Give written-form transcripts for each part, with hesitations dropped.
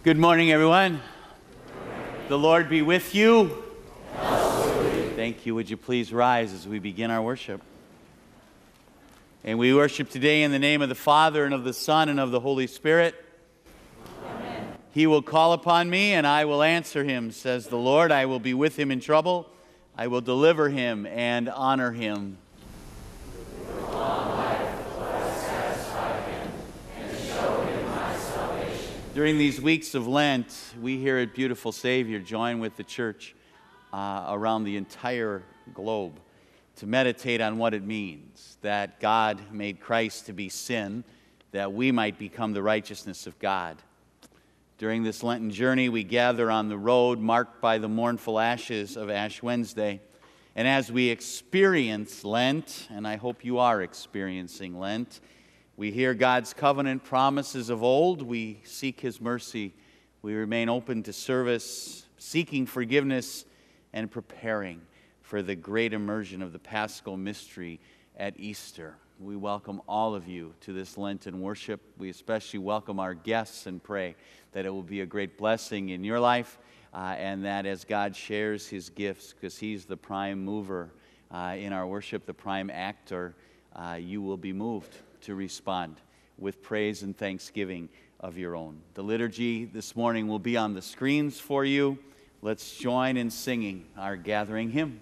Good morning, everyone. The Lord be with you. Thank you. Would you please rise as we begin our worship? And we worship today in the name of the Father, and of the Son, and of the Holy Spirit. Amen. He will call upon me, and I will answer him, says the Lord. I will be with him in trouble. I will deliver him and honor him. During these weeks of Lent, we here at Beautiful Savior join with the church around the entire globe to meditate on what it means that God made Christ to be sin, that we might become the righteousness of God. During this Lenten journey, we gather on the road marked by the mournful ashes of Ash Wednesday. And as we experience Lent, and I hope you are experiencing Lent, we hear God's covenant promises of old. We seek his mercy. We remain open to service, seeking forgiveness, and preparing for the great immersion of the Paschal mystery at Easter. We welcome all of you to this Lenten worship. We especially welcome our guests and pray that it will be a great blessing in your life, and that as God shares his gifts, because he's the prime mover in our worship, the prime actor, you will be moved to respond with praise and thanksgiving of your own. The liturgy this morning will be on the screens for you. Let's join in singing our gathering hymn.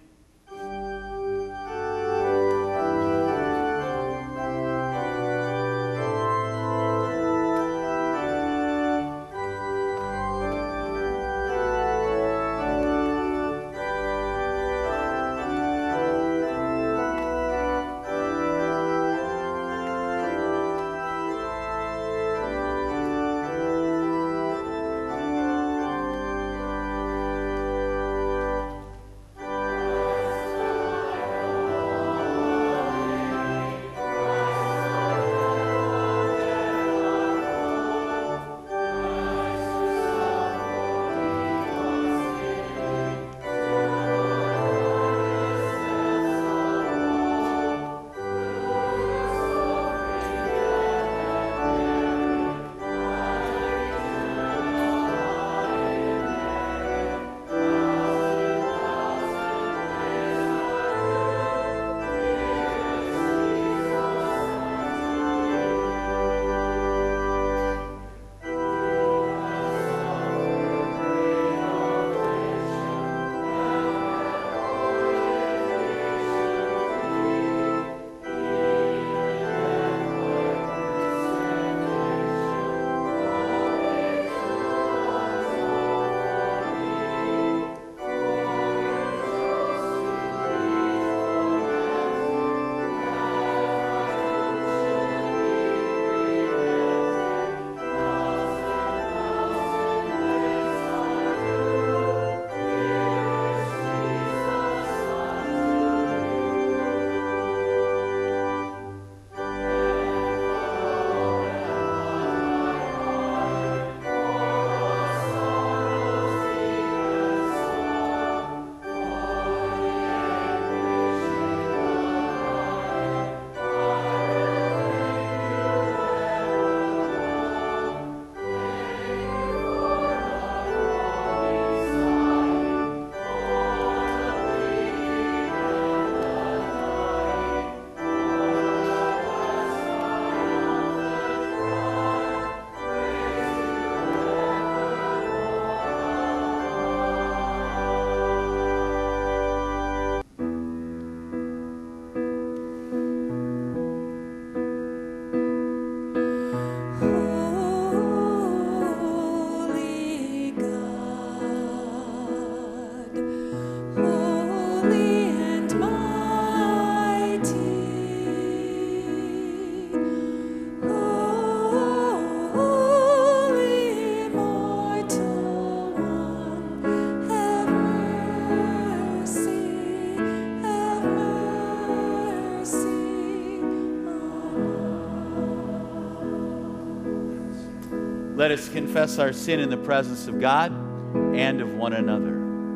Let us confess our sin in the presence of God and of one another.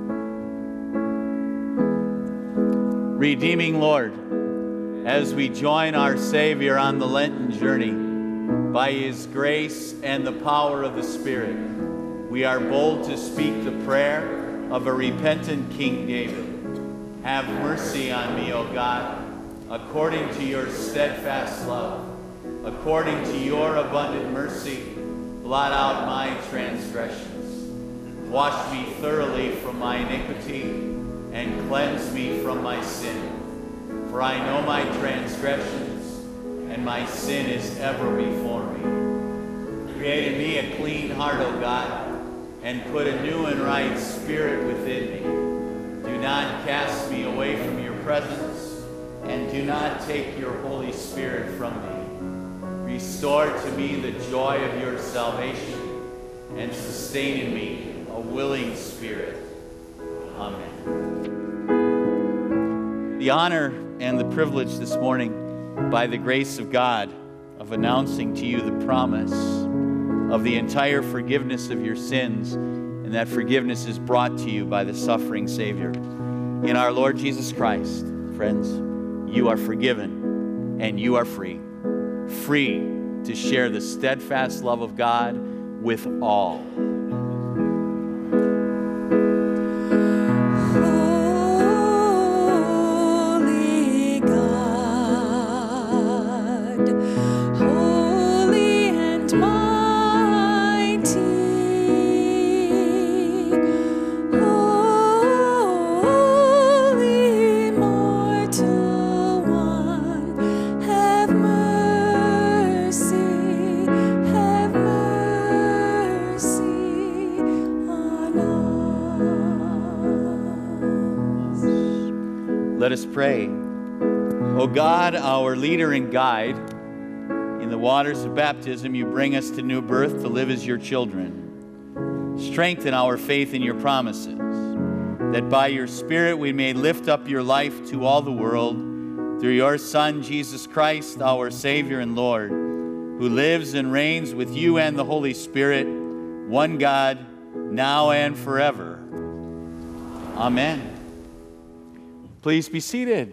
Redeeming Lord, as we join our Savior on the Lenten journey, by his grace and the power of the Spirit, We are bold to speak the prayer of a repentant King David. Have mercy on me, O God, according to your steadfast love. According to your abundant mercy, blot out my transgressions. Wash me thoroughly from my iniquity and cleanse me from my sin. For I know my transgressions, and my sin is ever before me. Create in me a clean heart, O God, and put a new and right spirit within me. Do not cast me away from your presence, and do not take your Holy Spirit from me. Restore to me the joy of your salvation, and sustain in me a willing spirit. Amen. The honor and the privilege this morning, by the grace of God, of announcing to you the promise of the entire forgiveness of your sins, and that forgiveness is brought to you by the suffering Savior. In our Lord Jesus Christ, friends, you are forgiven and you are free. Free to share the steadfast love of God with all. Holy God, holy and mighty, holy immortal one, have mercy on us. Let us pray. O God, our leader and guide, in the waters of baptism, you bring us to new birth to live as your children. Strengthen our faith in your promises, that by your Spirit we may lift up your life to all the world, through your Son, Jesus Christ, our Savior and Lord, who lives and reigns with you and the Holy Spirit, one God, now and forever. Amen. Please be seated.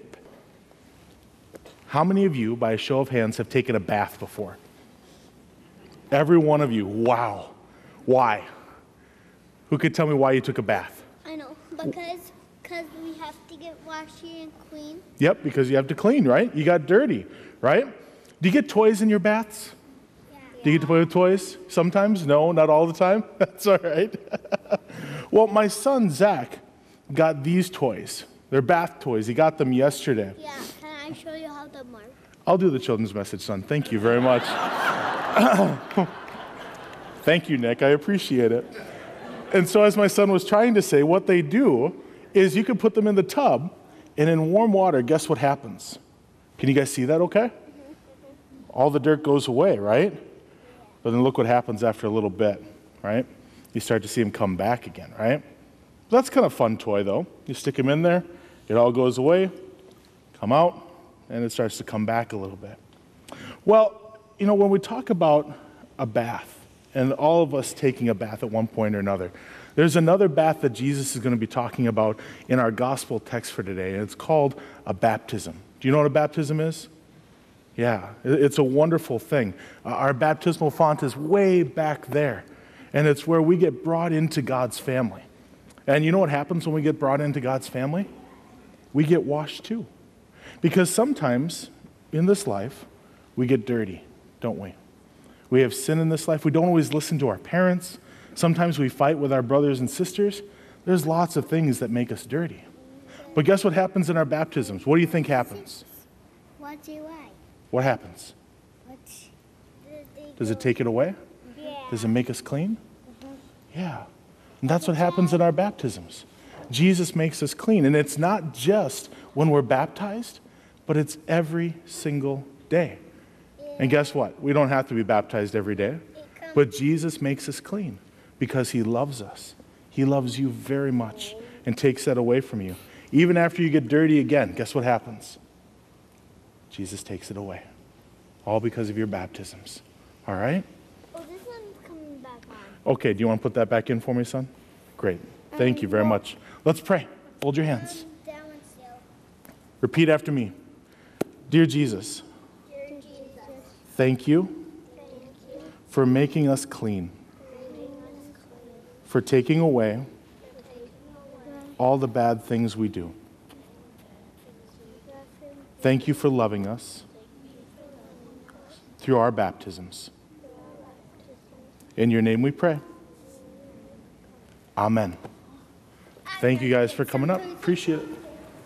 How many of you, by a show of hands, have taken a bath before? Every one of you. Wow. Why? Who could tell me why you took a bath? I know, because we have to get washy and clean. Yep, because you have to clean, right? You got dirty, right? Do you get toys in your baths? Yeah. Do you get to play with toys? Sometimes? No, not all the time. That's all right. Well, my son, Zach, got these toys. They're bath toys. He got them yesterday. Yeah, can I show you how to mark? I'll do the children's message, son. Thank you very much. Thank you, Nick. I appreciate it. And so as my son was trying to say, what they do is you can put them in the tub, and in warm water, guess what happens? Can you guys see that okay? All the dirt goes away, right? But then look what happens after a little bit, right? You start to see them come back again, right? That's kind of a fun toy, though. You stick them in there, it all goes away, come out, and it starts to come back a little bit. Well, you know, when we talk about a bath, and all of us taking a bath at one point or another, there's another bath that Jesus is going to be talking about in our gospel text for today, and it's called a baptism. Do you know what a baptism is? Yeah, it's a wonderful thing. Our baptismal font is way back there, and it's where we get brought into God's family. And you know what happens when we get brought into God's family? We get washed too. Because sometimes in this life, we get dirty, don't we? We have sin in this life. We don't always listen to our parents. Sometimes we fight with our brothers and sisters. There's lots of things that make us dirty. But guess what happens in our baptisms? What do you think happens? What do you like? What happens? Does it take it away? Yeah. Does it make us clean? Yeah. And that's what happens in our baptisms. Jesus makes us clean. And it's not just when we're baptized, but it's every single day. And guess what? We don't have to be baptized every day. But Jesus makes us clean because he loves us. He loves you very much and takes that away from you. Even after you get dirty again, guess what happens? Jesus takes it away. All because of your baptisms. All right? Oh, this one's coming back on. Okay, do you want to put that back in for me, son? Great. Thank you very much. Let's pray. Hold your hands. That one still. Repeat after me. Dear Jesus, Dear Jesus, thank you thank you for making us clean. for making us clean. for taking away all the bad things we do. Thank you for loving us through our baptisms. In your name we pray. Amen. Thank you guys for coming up. Appreciate it.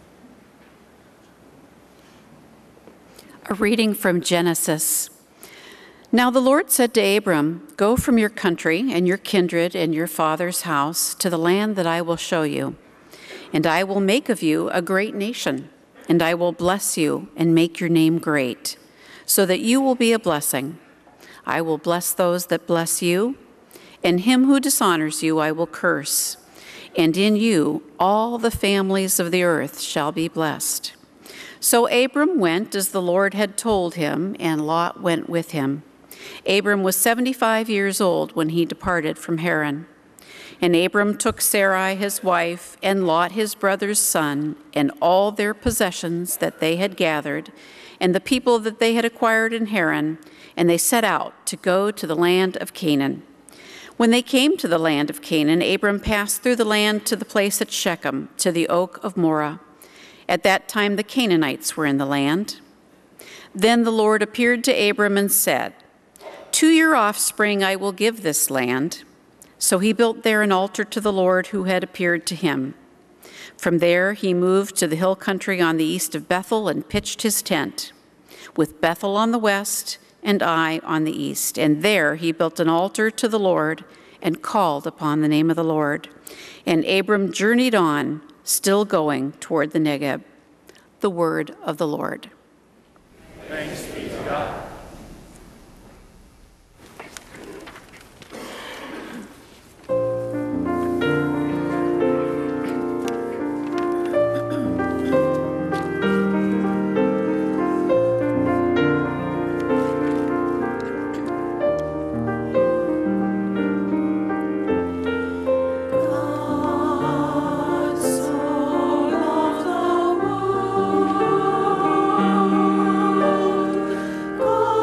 A reading from Genesis. Now the Lord said to Abram, "Go from your country and your kindred and your father's house to the land that I will show you. And I will make of you a great nation, and I will bless you and make your name great, so that you will be a blessing. I will bless those that bless you, and him who dishonors you I will curse. And in you all the families of the earth shall be blessed." So Abram went as the Lord had told him, and Lot went with him. Abram was 75 years old when he departed from Haran. And Abram took Sarai his wife, and Lot his brother's son, and all their possessions that they had gathered, and the people that they had acquired in Haran, and they set out to go to the land of Canaan. When they came to the land of Canaan, Abram passed through the land to the place at Shechem, to the oak of Moreh. At that time the Canaanites were in the land. Then the Lord appeared to Abram and said, "To your offspring I will give this land." So he built there an altar to the Lord who had appeared to him. From there he moved to the hill country on the east of Bethel and pitched his tent, with Bethel on the west and Ai on the east. And there he built an altar to the Lord and called upon the name of the Lord. And Abram journeyed on, still going toward the Negeb. The word of the Lord. Thanks be to God. God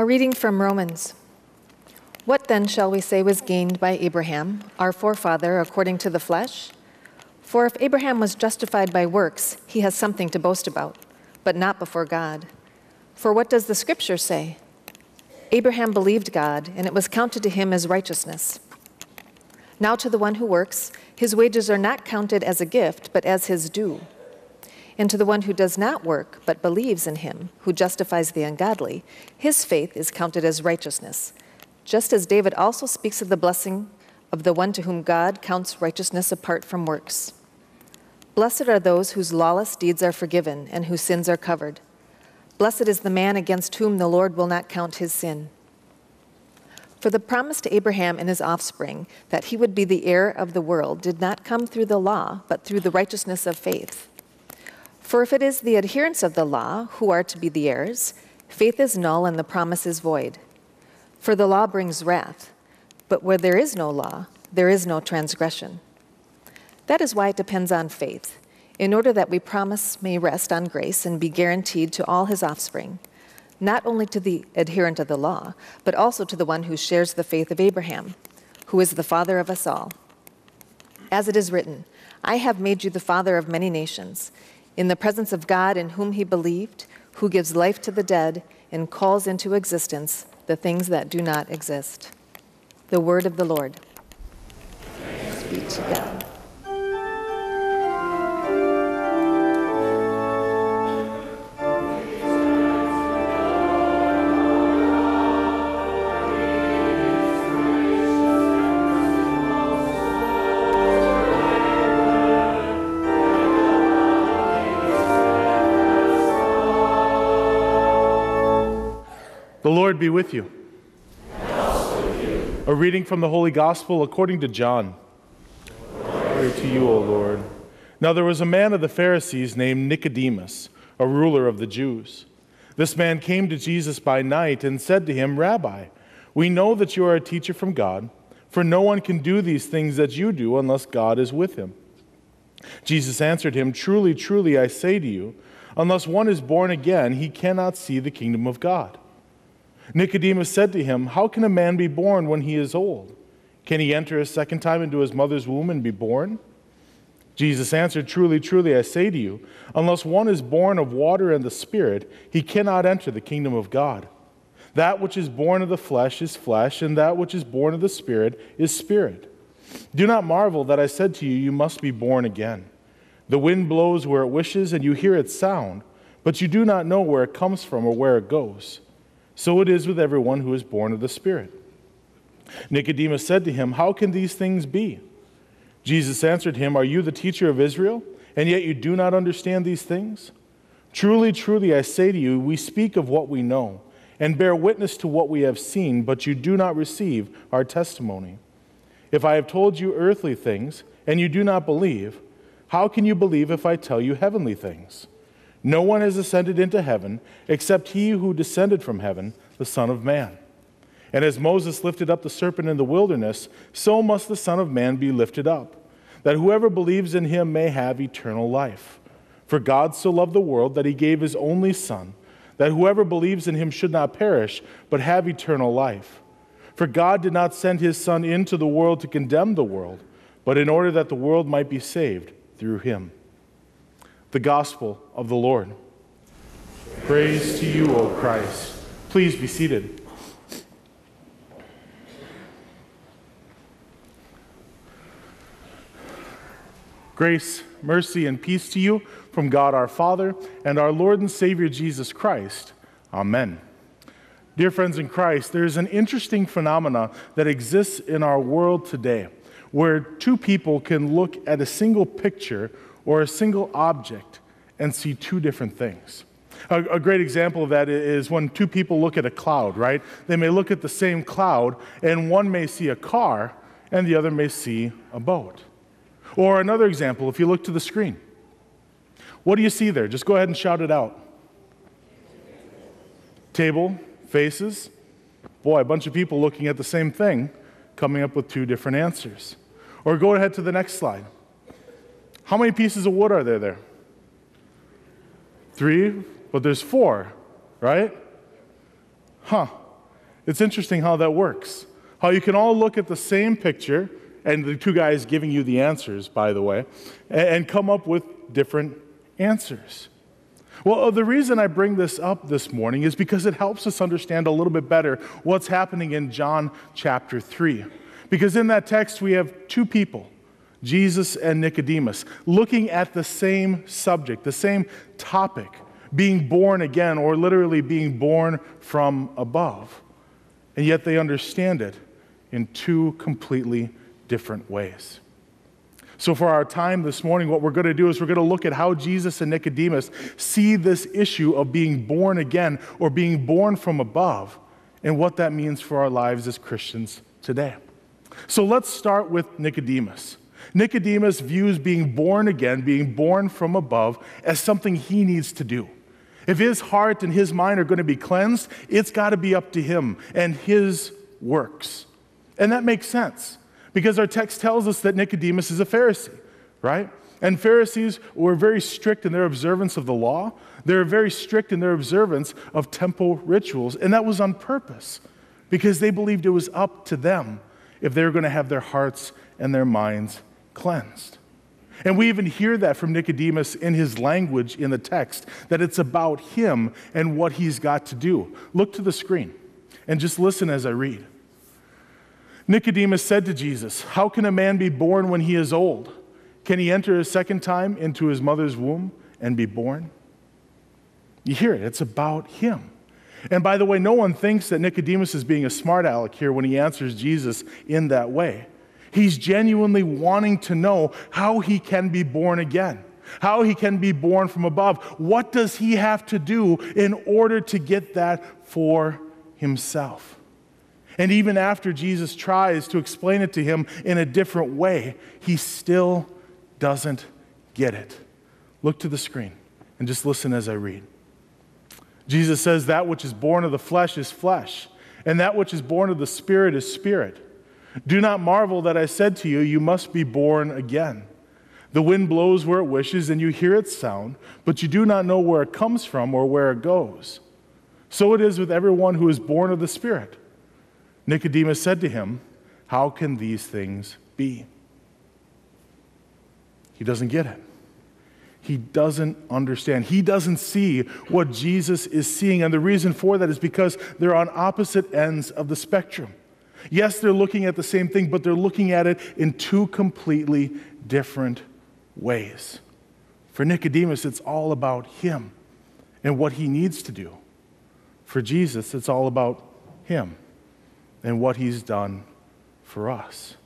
A reading from Romans. What then shall we say was gained by Abraham, our forefather, according to the flesh? For if Abraham was justified by works, he has something to boast about, but not before God. For what does the Scripture say? Abraham believed God, and it was counted to him as righteousness. Now to the one who works, his wages are not counted as a gift, but as his due. And to the one who does not work, but believes in him, who justifies the ungodly, his faith is counted as righteousness. Just as David also speaks of the blessing of the one to whom God counts righteousness apart from works. Blessed are those whose lawless deeds are forgiven and whose sins are covered. Blessed is the man against whom the Lord will not count his sin. For the promise to Abraham and his offspring that he would be the heir of the world did not come through the law, but through the righteousness of faith. For if it is the adherents of the law who are to be the heirs, faith is null and the promise is void. For the law brings wrath, but where there is no law, there is no transgression. That is why it depends on faith, in order that we promise may rest on grace and be guaranteed to all his offspring, not only to the adherent of the law, but also to the one who shares the faith of Abraham, who is the father of us all. As it is written, I have made you the father of many nations, in the presence of God in whom he believed, who gives life to the dead and calls into existence the things that do not exist. The word of the Lord. Thanks be to God. The Lord be with you. And also with you. A reading from the Holy Gospel according to John. Glory to you, O Lord. Now there was a man of the Pharisees named Nicodemus, a ruler of the Jews. This man came to Jesus by night and said to him, Rabbi, we know that you are a teacher from God, for no one can do these things that you do unless God is with him. Jesus answered him, Truly, truly, I say to you, unless one is born again, he cannot see the kingdom of God. Nicodemus said to him, How can a man be born when he is old? Can he enter a second time into his mother's womb and be born? Jesus answered, Truly, truly, I say to you, unless one is born of water and the Spirit, he cannot enter the kingdom of God. That which is born of the flesh is flesh, and that which is born of the Spirit is spirit. Do not marvel that I said to you, You must be born again. The wind blows where it wishes, and you hear its sound, but you do not know where it comes from or where it goes. So it is with everyone who is born of the Spirit. Nicodemus said to him, How can these things be? Jesus answered him, Are you the teacher of Israel, and yet you do not understand these things? Truly, truly, I say to you, we speak of what we know, and bear witness to what we have seen, but you do not receive our testimony. If I have told you earthly things, and you do not believe, how can you believe if I tell you heavenly things? No one has ascended into heaven except he who descended from heaven, the Son of Man. And as Moses lifted up the serpent in the wilderness, so must the Son of Man be lifted up, that whoever believes in him may have eternal life. For God so loved the world that he gave his only Son, that whoever believes in him should not perish, but have eternal life. For God did not send his Son into the world to condemn the world, but in order that the world might be saved through him. The Gospel of the Lord. Praise to you, O Christ. Please be seated. Grace, mercy, and peace to you from God our Father and our Lord and Savior Jesus Christ. Amen. Dear friends in Christ, there is an interesting phenomenon that exists in our world today where two people can look at a single picture or a single object and see two different things. A great example of that is when two people look at a cloud, right? They may look at the same cloud, and one may see a car, and the other may see a boat. Or another example, if you look to the screen. What do you see there? Just go ahead and shout it out. Table, faces. Boy, a bunch of people looking at the same thing, coming up with two different answers. Or go ahead to the next slide. How many pieces of wood are there? 3, but there's 4, right? It's interesting how that works. How you can all look at the same picture, and the two guys giving you the answers, by the way, and come up with different answers. Well, the reason I bring this up this morning is because it helps us understand a little bit better what's happening in John chapter 3. Because in that text, we have two people, Jesus and Nicodemus, looking at the same subject, the same topic, being born again, or literally being born from above. And yet they understand it in two completely different ways. So for our time this morning, what we're going to do is we're going to look at how Jesus and Nicodemus see this issue of being born again or being born from above and what that means for our lives as Christians today. So let's start with Nicodemus. Nicodemus views being born again, being born from above, as something he needs to do. If his heart and his mind are going to be cleansed, it's got to be up to him and his works. And that makes sense, because our text tells us that Nicodemus is a Pharisee, right? And Pharisees were very strict in their observance of the law. They were very strict in their observance of temple rituals, and that was on purpose, because they believed it was up to them if they were going to have their hearts and their minds cleansed. And we even hear that from Nicodemus in his language in the text, that it's about him and what he's got to do. Look to the screen and just listen as I read. Nicodemus said to Jesus, "How can a man be born when he is old? Can he enter a second time into his mother's womb and be born?" You hear it. It's about him. And by the way, no one thinks that Nicodemus is being a smart aleck here when he answers Jesus in that way. He's genuinely wanting to know how he can be born again, how he can be born from above. What does he have to do in order to get that for himself? And even after Jesus tries to explain it to him in a different way, he still doesn't get it. Look to the screen and just listen as I read. Jesus says, "That which is born of the flesh is flesh, and that which is born of the Spirit is spirit. Do not marvel that I said to you, you must be born again. The wind blows where it wishes, and you hear its sound, but you do not know where it comes from or where it goes. So it is with everyone who is born of the Spirit." Nicodemus said to him, "How can these things be?" He doesn't get it. He doesn't understand. He doesn't see what Jesus is seeing, and the reason for that is because they're on opposite ends of the spectrum. Yes, they're looking at the same thing, but they're looking at it in two completely different ways. For Nicodemus, it's all about him and what he needs to do. For Jesus, it's all about him and what he's done for us.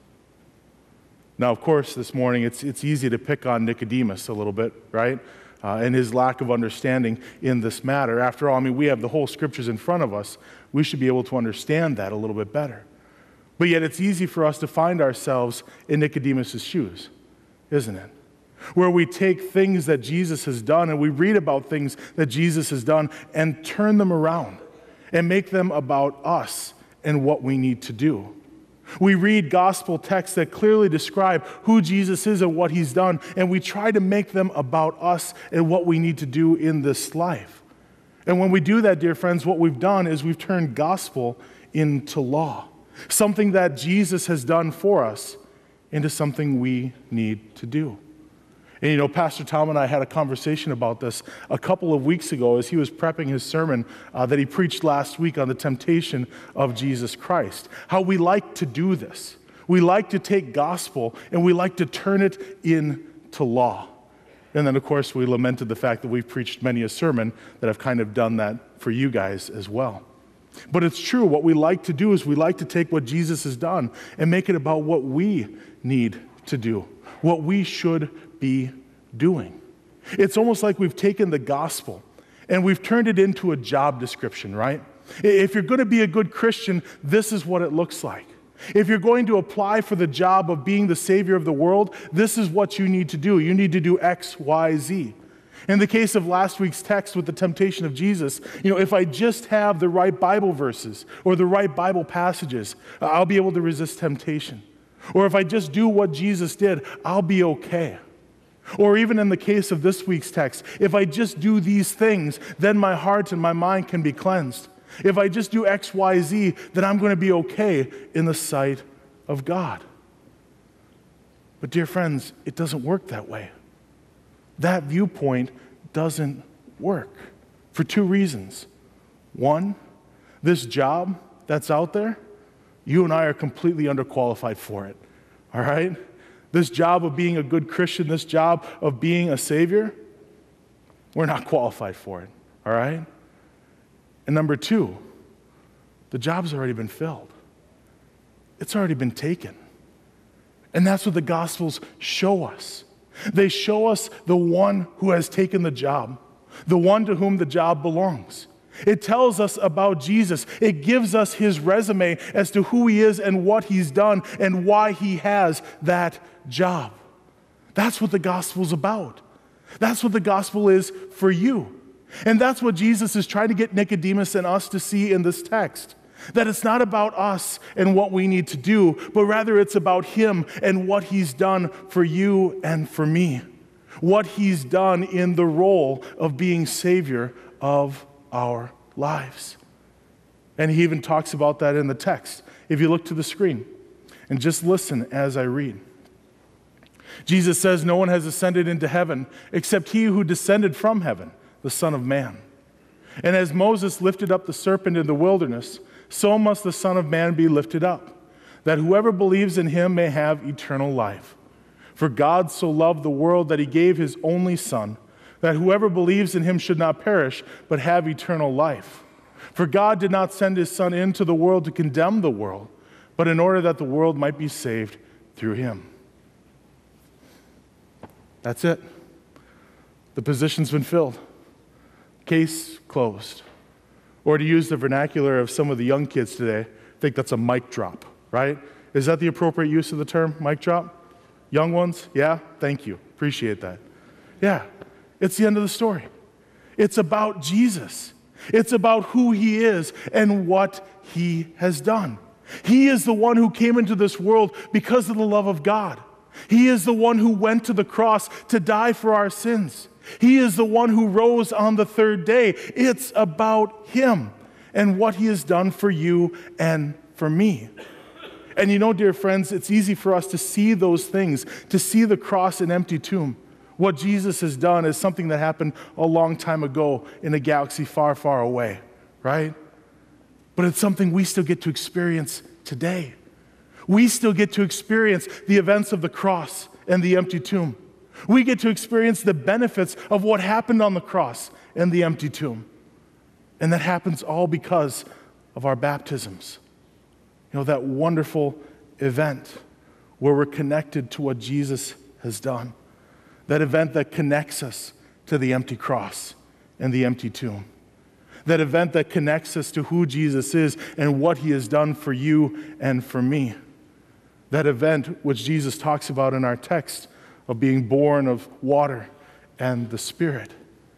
Now, of course, this morning, it's easy to pick on Nicodemus a little bit, right? And his lack of understanding in this matter. After all, I mean, we have the whole scriptures in front of us. We should be able to understand that a little bit better. But yet it's easy for us to find ourselves in Nicodemus' shoes, isn't it? Where we take things that Jesus has done and we read about things that Jesus has done and turn them around and make them about us and what we need to do. We read gospel texts that clearly describe who Jesus is and what he's done, and we try to make them about us and what we need to do in this life. And when we do that, dear friends, what we've done is we've turned gospel into law. Something that Jesus has done for us into something we need to do. And you know, Pastor Tom and I had a conversation about this a couple of weeks ago as he was prepping his sermon that he preached last week on the temptation of Jesus Christ. How we like to do this. We like to take gospel and we like to turn it into law. And then, of course, we lamented the fact that we've preached many a sermon that have kind of done that for you guys as well. But it's true, what we like to do is we like to take what Jesus has done and make it about what we need to do, what we should be doing. It's almost like we've taken the gospel and we've turned it into a job description, right? If you're going to be a good Christian, this is what it looks like. If you're going to apply for the job of being the Savior of the world, this is what you need to do. You need to do X, Y, Z. In the case of last week's text with the temptation of Jesus, you know, if I just have the right Bible verses or the right Bible passages, I'll be able to resist temptation. Or if I just do what Jesus did, I'll be okay. Or even in the case of this week's text, if I just do these things, then my heart and my mind can be cleansed. If I just do X, Y, Z, then I'm going to be okay in the sight of God. But dear friends, it doesn't work that way. That viewpoint doesn't work for two reasons. One, this job that's out there, you and I are completely underqualified for it, all right? This job of being a good Christian, this job of being a Savior, we're not qualified for it, all right? And number two, the job's already been filled. It's already been taken. And that's what the Gospels show us. They show us the one who has taken the job, the one to whom the job belongs. It tells us about Jesus. It gives us his resume as to who he is and what he's done and why he has that job. That's what the gospel's about. That's what the gospel is for you. And that's what Jesus is trying to get Nicodemus and us to see in this text. That it's not about us and what we need to do, but rather it's about him and what he's done for you and for me. What he's done in the role of being Savior of our lives. And he even talks about that in the text. If you look to the screen and just listen as I read. Jesus says, "No one has ascended into heaven except he who descended from heaven, the Son of Man. And as Moses lifted up the serpent in the wilderness, so must the Son of Man be lifted up, that whoever believes in him may have eternal life. For God so loved the world that he gave his only Son, that whoever believes in him should not perish, but have eternal life. For God did not send his Son into the world to condemn the world, but in order that the world might be saved through him." That's it. The position's been filled. Case closed. Or to use the vernacular of some of the young kids today, I think that's a mic drop, right? Is that the appropriate use of the term, mic drop? Young ones? Yeah? Thank you. Appreciate that. Yeah. It's the end of the story. It's about Jesus. It's about who he is and what he has done. He is the one who came into this world because of the love of God. He is the one who went to the cross to die for our sins. He is the one who rose on the third day. It's about him and what he has done for you and for me. And you know, dear friends, it's easy for us to see those things, to see the cross and empty tomb. What Jesus has done is something that happened a long time ago in a galaxy far, far away, right? But it's something we still get to experience today. We still get to experience the events of the cross and the empty tomb. We get to experience the benefits of what happened on the cross and the empty tomb. And that happens all because of our baptisms. You know, that wonderful event where we're connected to what Jesus has done. That event that connects us to the empty cross and the empty tomb. That event that connects us to who Jesus is and what he has done for you and for me. That event which Jesus talks about in our text of being born of water and the Spirit.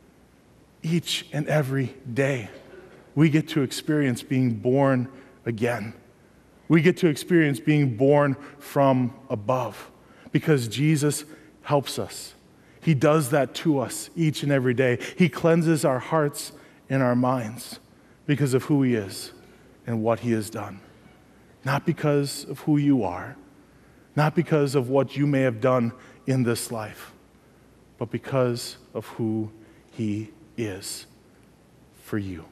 Each and every day, we get to experience being born again. We get to experience being born from above because Jesus helps us. He does that to us each and every day. He cleanses our hearts and our minds because of who he is and what he has done. Not because of who you are, not because of what you may have done in this life, but because of who he is for you.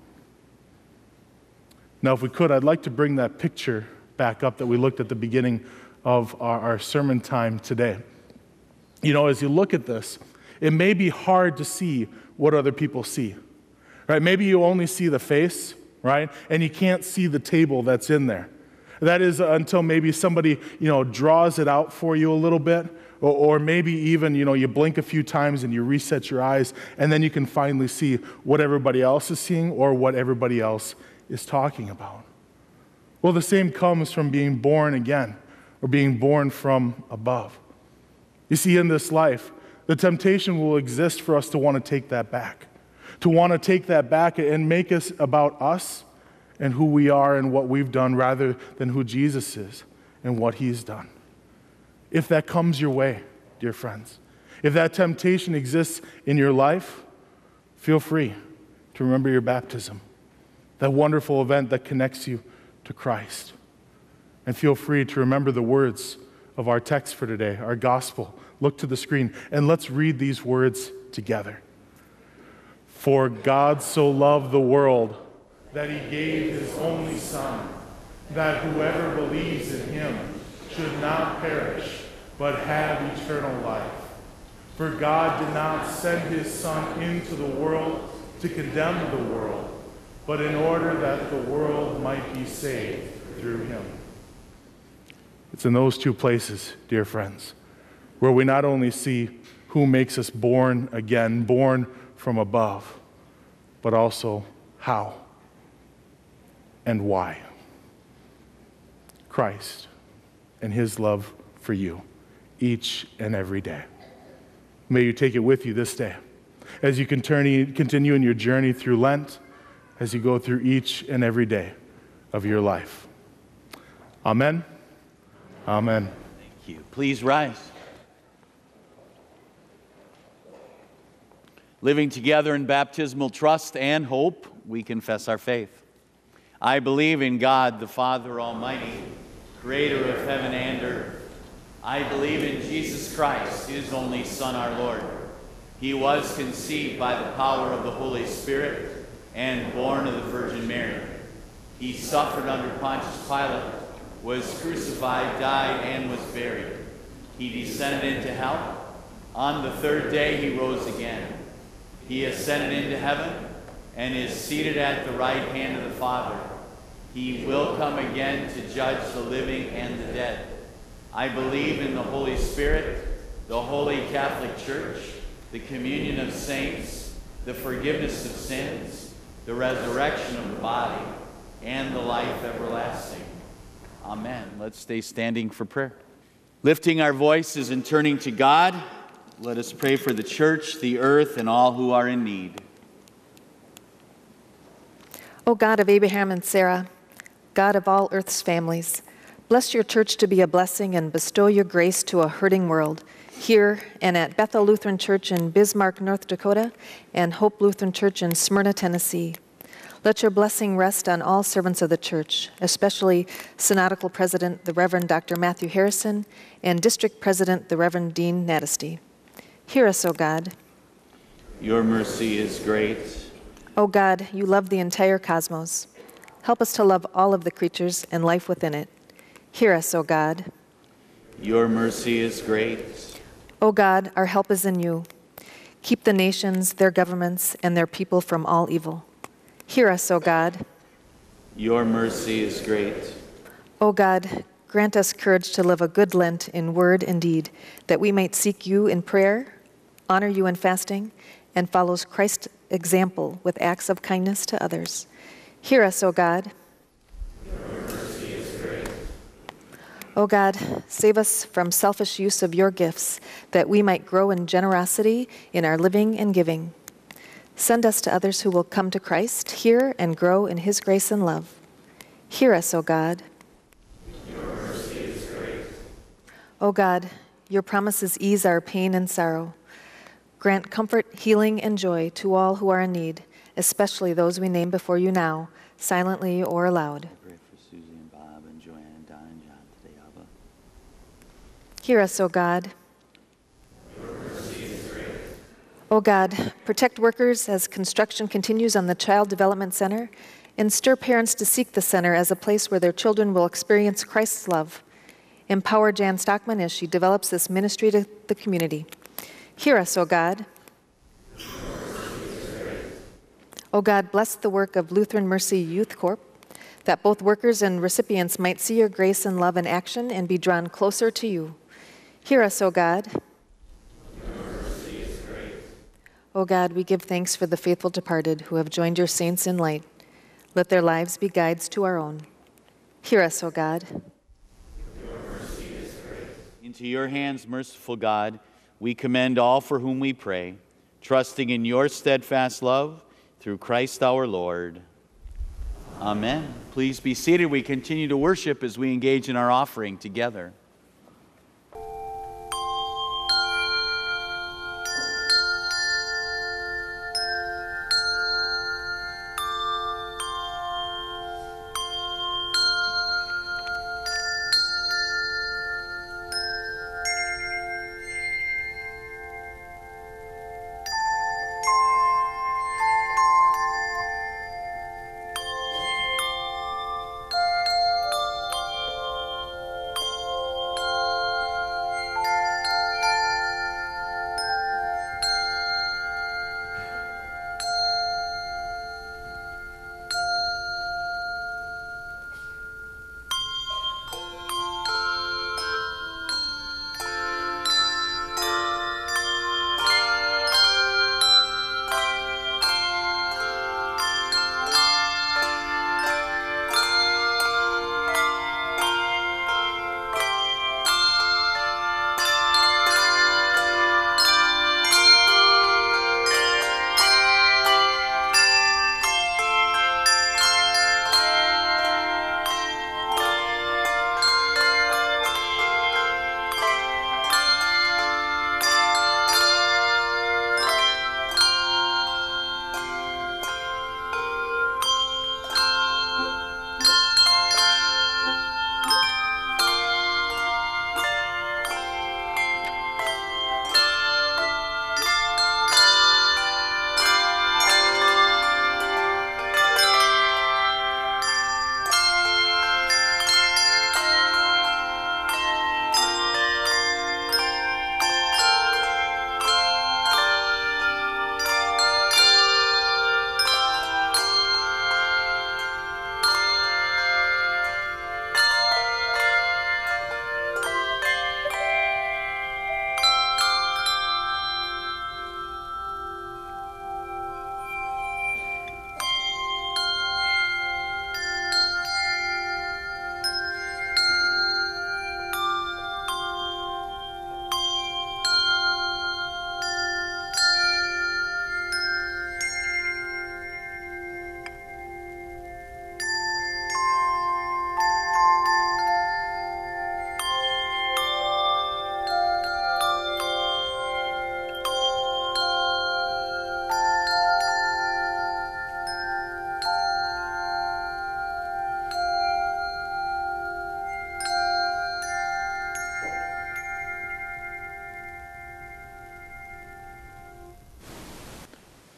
Now, if we could, I'd like to bring that picture back up that we looked at the beginning of our sermon time today. You know, as you look at this, it may be hard to see what other people see, right? Maybe you only see the face, right? And you can't see the table that's in there. That is until maybe somebody, draws it out for you a little bit, or maybe even, you blink a few times and you reset your eyes, and then you can finally see what everybody else is seeing or what everybody else is talking about. Well, the same comes from being born again or being born from above. You see, in this life, the temptation will exist for us to want to take that back, and make us about us and who we are and what we've done rather than who Jesus is and what he's done. If that comes your way, dear friends, if that temptation exists in your life, feel free to remember your baptism. that wonderful event that connects you to Christ. And feel free to remember the words of our text for today, our gospel. Look to the screen and let's read these words together. For God so loved the world that he gave his only Son, that whoever believes in him should not perish, but have eternal life. For God did not send his Son into the world to condemn the world, but in order that the world might be saved through him. It's in those two places, dear friends, where we not only see who makes us born again, born from above, but also how and why. Christ and his love for you each and every day. May you take it with you this day as you continue in your journey through Lent, as you go through each and every day of your life. Amen. Amen. Thank you. Please rise. Living together in baptismal trust and hope, we confess our faith. I believe in God, the Father Almighty, creator of heaven and earth. I believe in Jesus Christ, his only Son, our Lord. He was conceived by the power of the Holy Spirit and born of the Virgin Mary. He suffered under Pontius Pilate, was crucified, died, and was buried. He descended into hell. On the third day he rose again. He ascended into heaven and is seated at the right hand of the Father. He will come again to judge the living and the dead. I believe in the Holy Spirit, the Holy Catholic Church, the communion of saints, the forgiveness of sins, the resurrection of the body, and the life everlasting. Amen. Let's stay standing for prayer. Lifting our voices and turning to God, let us pray for the church, the earth, and all who are in need. O God of Abraham and Sarah, God of all earth's families, bless your church to be a blessing and bestow your grace to a hurting world, here and at Bethel Lutheran Church in Bismarck, North Dakota, and Hope Lutheran Church in Smyrna, Tennessee. Let your blessing rest on all servants of the church, especially Synodical President, the Reverend Dr. Matthew Harrison, and District President, the Reverend Dean Natesty. Hear us, O God. Your mercy is great. O God, you love the entire cosmos. Help us to love all of the creatures and life within it. Hear us, O God. Your mercy is great. O God, our help is in you. Keep the nations, their governments, and their people from all evil. Hear us, O God. Your mercy is great. O God, grant us courage to live a good Lent in word and deed, that we might seek you in prayer, honor you in fasting, and follow Christ's example with acts of kindness to others. Hear us, O God. Your mercy is great. O God, save us from selfish use of your gifts, that we might grow in generosity in our living and giving. Send us to others who will come to Christ, hear and grow in his grace and love. Hear us, O God. Your mercy is great. O God, your promises ease our pain and sorrow. Grant comfort, healing, and joy to all who are in need, especially those we name before you now, silently or aloud. Pray for Susie and Bob and Joanne and Don and John today, Abba. Hear us, O God. O God, protect workers as construction continues on the Child Development Center, and stir parents to seek the center as a place where their children will experience Christ's love. Empower Jan Stockman as she develops this ministry to the community. Hear us, O God. O God, bless the work of Lutheran Mercy Youth Corp, that both workers and recipients might see your grace and love in action and be drawn closer to you. Hear us, O God. O God, we give thanks for the faithful departed who have joined your saints in light. Let their lives be guides to our own. Hear us, O God. Into your hands, merciful God, we commend all for whom we pray, trusting in your steadfast love through Christ our Lord. Amen. Please be seated. We continue to worship as we engage in our offering together.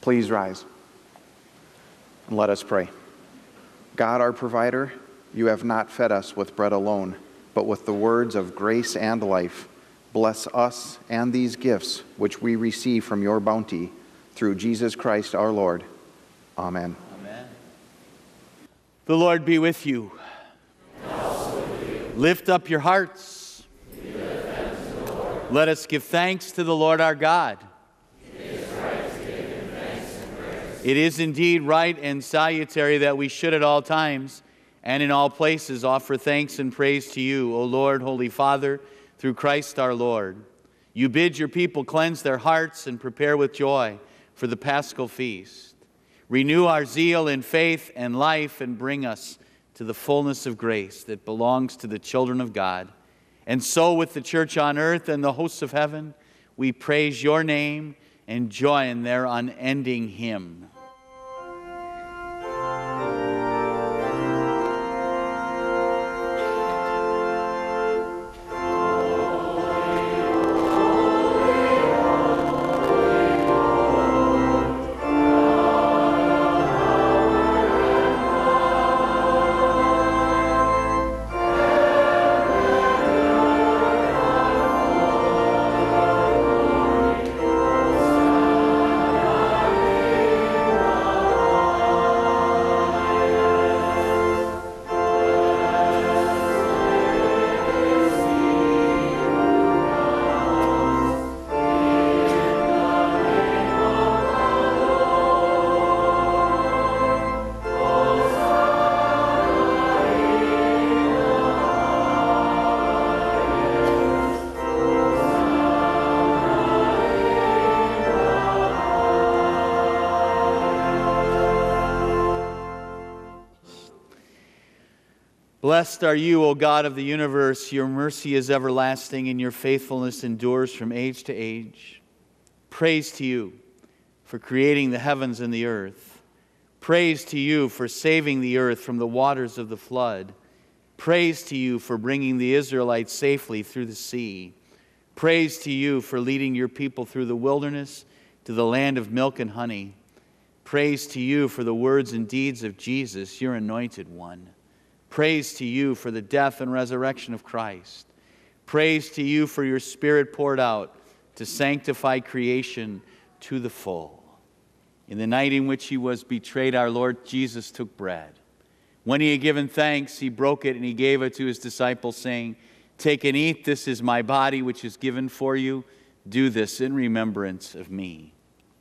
Please rise and let us pray. God, our provider, you have not fed us with bread alone, but with the words of grace and life. Bless us and these gifts which we receive from your bounty through Jesus Christ our Lord. Amen. Amen. The Lord be with you. And also with you. Lift up your hearts. We give thanks to the Lord. Let us give thanks to the Lord our God. It is right to give him thanks and praise. It is indeed right and salutary that we should at all times and in all places offer thanks and praise to you, O Lord, Holy Father, through Christ our Lord. You bid your people cleanse their hearts and prepare with joy for the Paschal feast. Renew our zeal in faith and life and bring us to the fullness of grace that belongs to the children of God. And so with the church on earth and the hosts of heaven, we praise your name and join their unending hymn. Blessed are you, O God of the universe. Your mercy is everlasting, and your faithfulness endures from age to age. Praise to you for creating the heavens and the earth. Praise to you for saving the earth from the waters of the flood. Praise to you for bringing the Israelites safely through the sea. Praise to you for leading your people through the wilderness to the land of milk and honey. Praise to you for the words and deeds of Jesus, your anointed one. Praise to you for the death and resurrection of Christ. Praise to you for your Spirit poured out to sanctify creation to the full. In the night in which he was betrayed, our Lord Jesus took bread. When he had given thanks, he broke it and he gave it to his disciples, saying, "Take and eat, this is my body which is given for you. Do this in remembrance of me."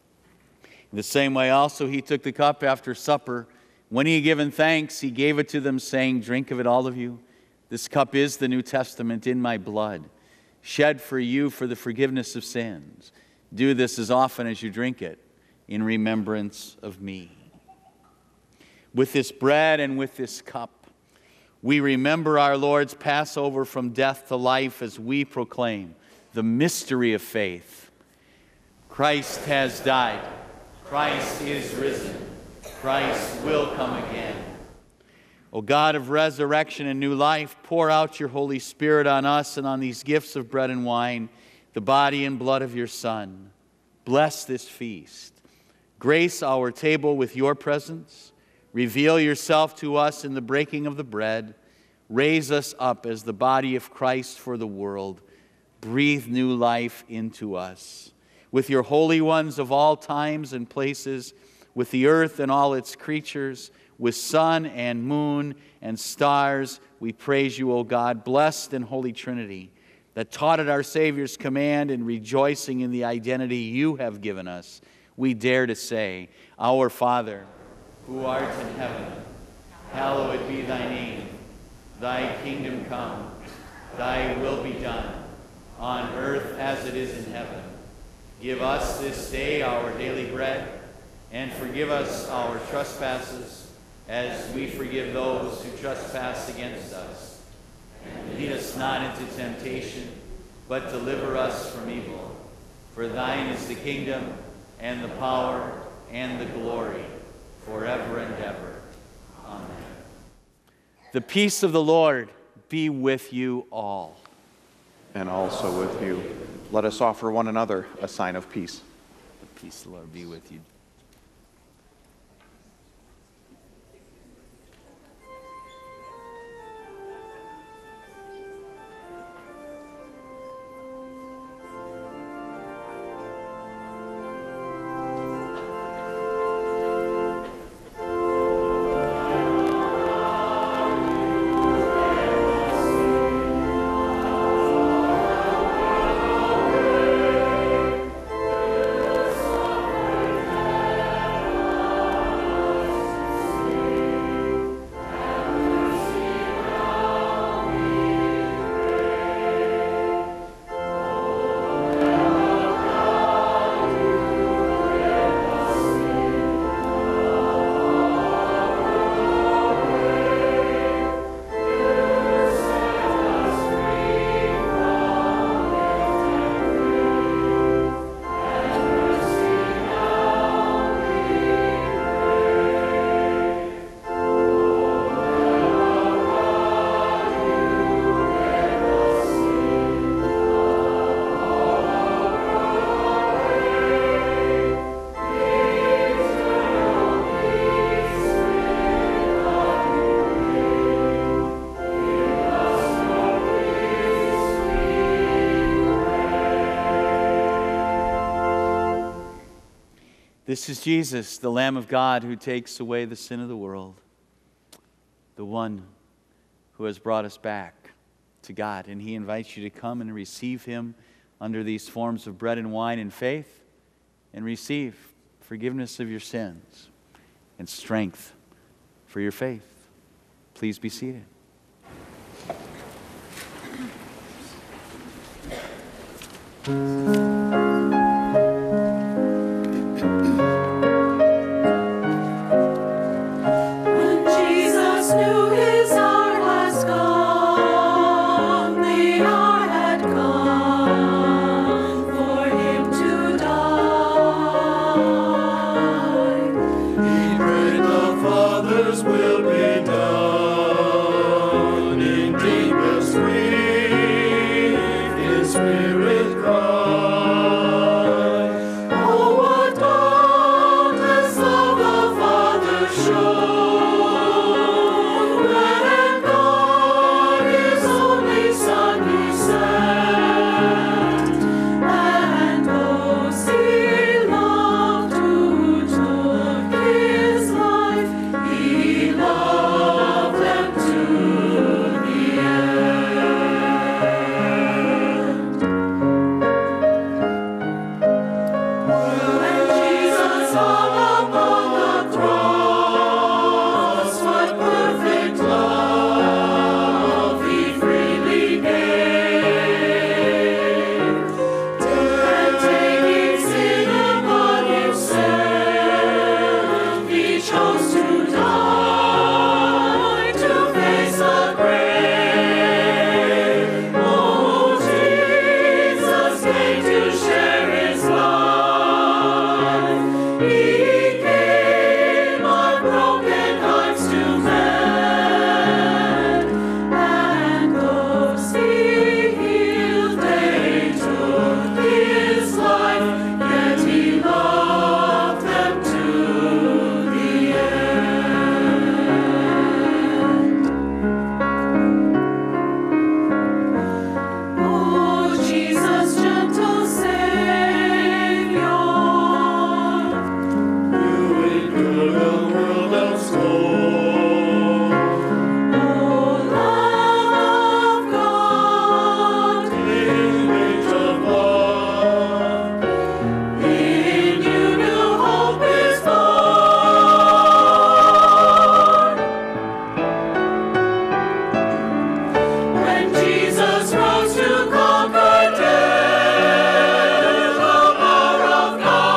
In the same way also he took the cup after supper. When he had given thanks, he gave it to them, saying, "Drink of it, all of you. This cup is the New Testament in my blood, shed for you for the forgiveness of sins. Do this as often as you drink it in remembrance of me." With this bread and with this cup, we remember our Lord's Passover from death to life as we proclaim the mystery of faith. Christ has died. Christ is risen. Christ will come again. O God of resurrection and new life, pour out your Holy Spirit on us and on these gifts of bread and wine, the body and blood of your Son. Bless this feast. Grace our table with your presence. Reveal yourself to us in the breaking of the bread. Raise us up as the body of Christ for the world. Breathe new life into us. With your holy ones of all times and places, with the earth and all its creatures, with sun and moon and stars, we praise you, O God, blessed and holy Trinity, that taught at our Savior's command and rejoicing in the identity you have given us, we dare to say, Our Father, who art in heaven, hallowed be thy name. Thy kingdom come, thy will be done, on earth as it is in heaven. Give us this day our daily bread, and forgive us our trespasses, as we forgive those who trespass against us. And lead us not into temptation, but deliver us from evil. For thine is the kingdom, and the power, and the glory, forever and ever. Amen. The peace of the Lord be with you all. And also with you. Let us offer one another a sign of peace. The peace of the Lord be with you. This is Jesus, the Lamb of God, who takes away the sin of the world, the one who has brought us back to God. And he invites you to come and receive him under these forms of bread and wine in faith, and receive forgiveness of your sins and strength for your faith. Please be seated. When Jesus knew his hour was come, the hour had come for him to die. He prayed the Father's will be done. In deepest grief, his spirit cried. Oh, what boundless love the Father showed, when God His only Son He sent, and those He loved who took His life, He loved them to the end. When Jesus hung upon the cross, what perfect love He freely gave. And taking sin upon Himself, He chose to die, to face the grave. Oh, Jesus came to share His life. He gave our broken hearts to mend, and those He healed, they took His life, yet He loved them to the end. Oh, Jesus, gentle Savior, you endure the world of scorn. Oh, Lamb of God, image of love, in you new hope is born. When Jesus rose to conquer death, the power of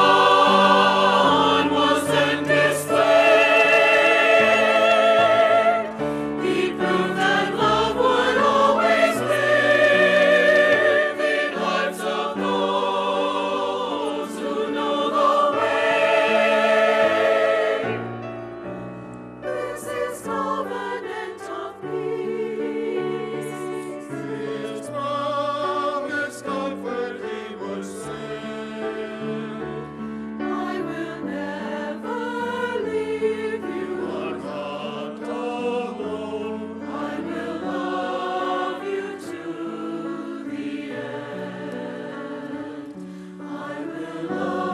God was then displayed. He proved that love would always live in hearts of those who know the way. This is covenant of peace. His promised comfort He would send. I will never leave you unloved alone. I will love you to the end. I will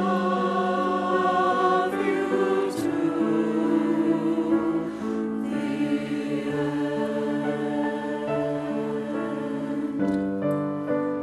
love you to the end.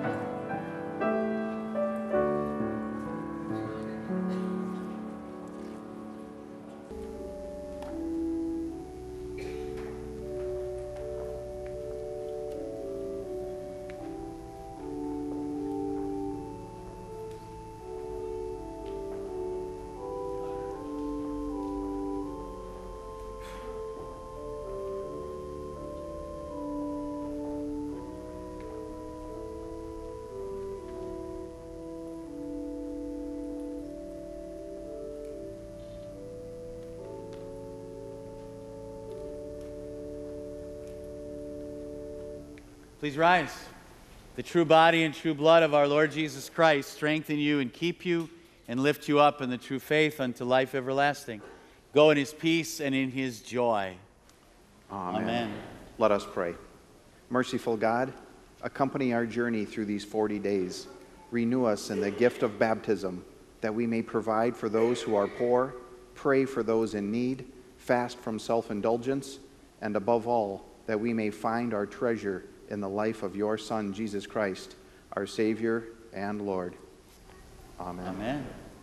Please rise. The true body and true blood of our Lord Jesus Christ strengthen you and keep you and lift you up in the true faith unto life everlasting. Go in His peace and in His joy. Amen. Let us pray. Merciful God, accompany our journey through these 40 days. Renew us in the gift of baptism that we may provide for those who are poor, pray for those in need, fast from self-indulgence, and above all, that we may find our treasure in the life of your Son, Jesus Christ, our Savior and Lord. Amen. Amen.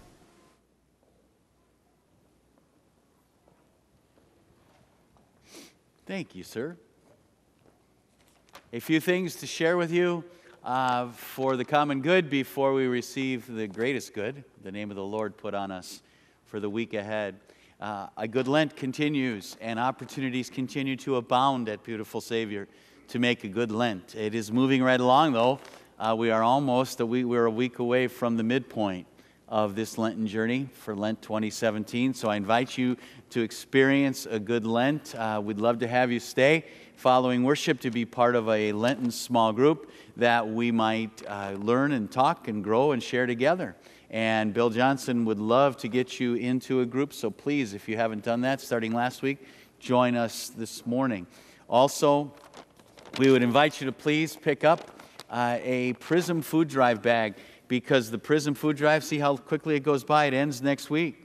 Thank you, sir. A few things to share with you for the common good before we receive the greatest good the name of the Lord put on us for the week ahead. A good Lent continues, and opportunities continue to abound at Beautiful Savior to make a good Lent. It is moving right along, though. We're a week away from the midpoint of this Lenten journey for Lent 2017. So I invite you to experience a good Lent. We'd love to have you stay following worship to be part of a Lenten small group that we might learn and talk and grow and share together. And Bill Johnson would love to get you into a group. So please, if you haven't done that starting last week, join us this morning. Also, we would invite you to please pick up a Prism Food Drive bag, because the Prism Food Drive, see how quickly it goes by, it ends next week.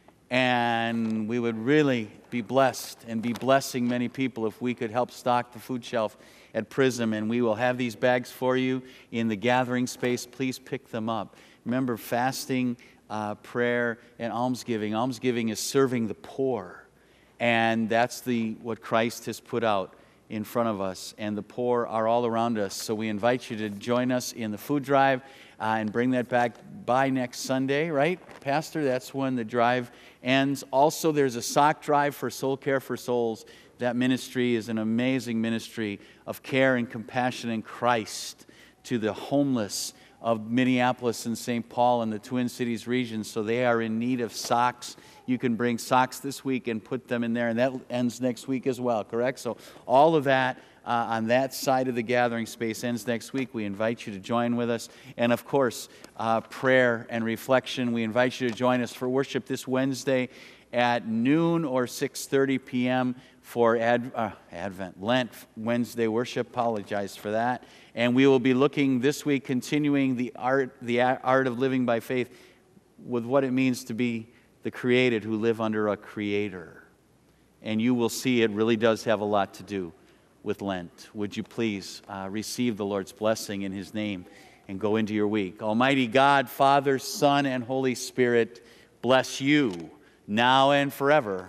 And we would really be blessed and be blessing many people if we could help stock the food shelf at Prism. And we will have these bags for you in the gathering space. Please pick them up. Remember, fasting, prayer, and almsgiving. Almsgiving is serving the poor. And that's what Christ has put out in front of us, and the poor are all around us. So we invite you to join us in the food drive and bring that back by next Sunday, right, Pastor? That's when the drive ends. Also, there's a sock drive for Soul Care for Souls. That ministry is an amazing ministry of care and compassion in Christ to the homeless of Minneapolis and St. Paul and the Twin Cities region. So they are in need of socks. You can bring socks this week and put them in there, and that ends next week as well, correct? So all of that on that side of the gathering space ends next week. We invite you to join with us. And of course, prayer and reflection. We invite you to join us for worship this Wednesday at noon or 6:30 p.m. for Lent Wednesday worship. Apologize for that. And we will be looking this week, continuing the art of living by faith with what it means to be the created who live under a creator. And you will see it really does have a lot to do with Lent. Would you please receive the Lord's blessing in His name and go into your week. Almighty God, Father, Son, and Holy Spirit, bless you now and forever.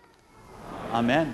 Amen.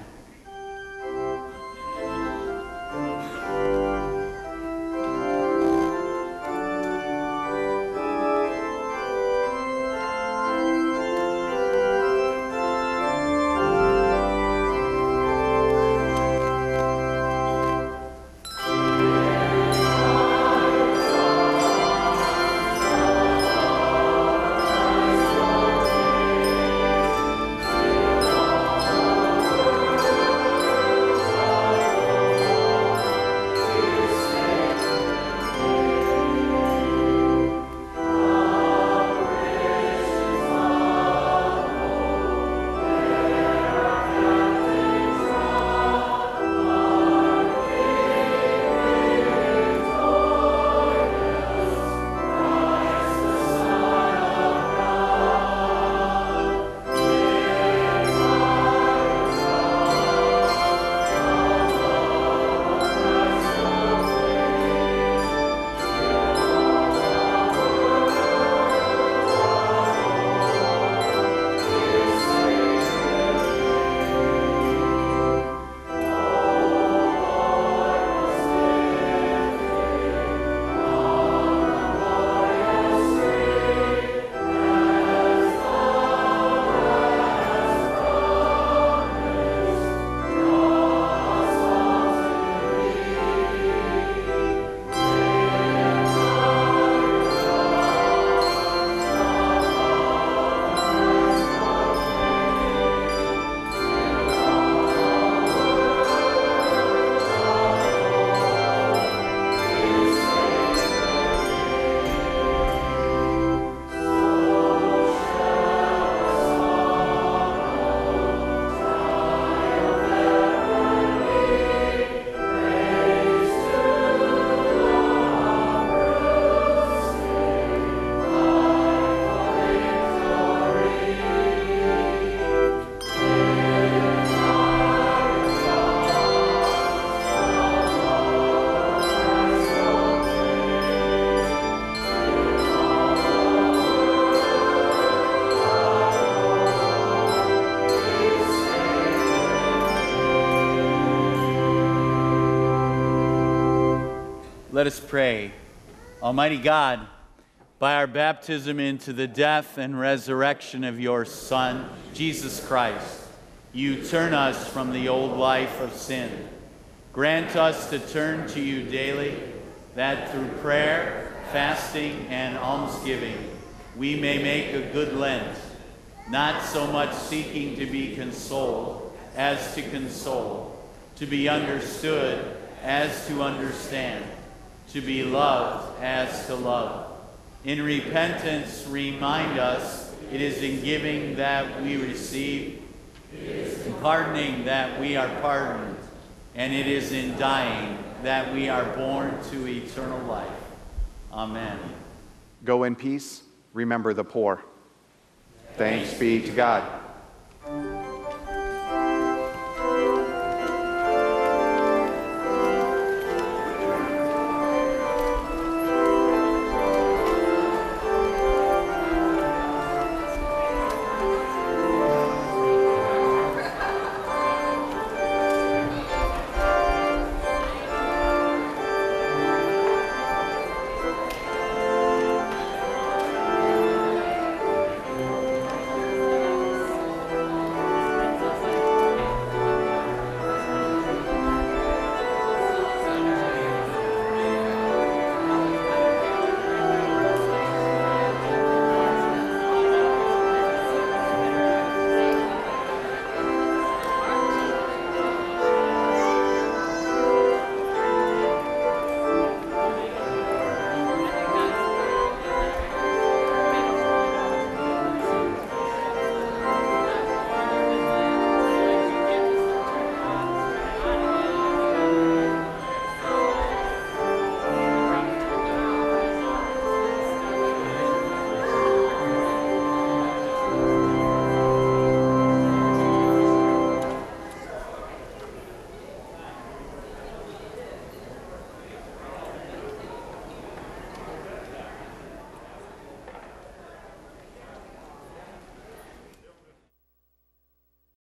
Let us pray. Almighty God, by our baptism into the death and resurrection of your Son, Jesus Christ, you turn us from the old life of sin. Grant us to turn to you daily, that through prayer, fasting, and almsgiving, we may make a good Lent, not so much seeking to be consoled as to console, to be understood as to understand, to be loved as to love. In repentance, remind us it is in giving that we receive, in pardoning that we are pardoned, and it is in dying that we are born to eternal life. Amen. Go in peace. Remember the poor. Thanks be to God.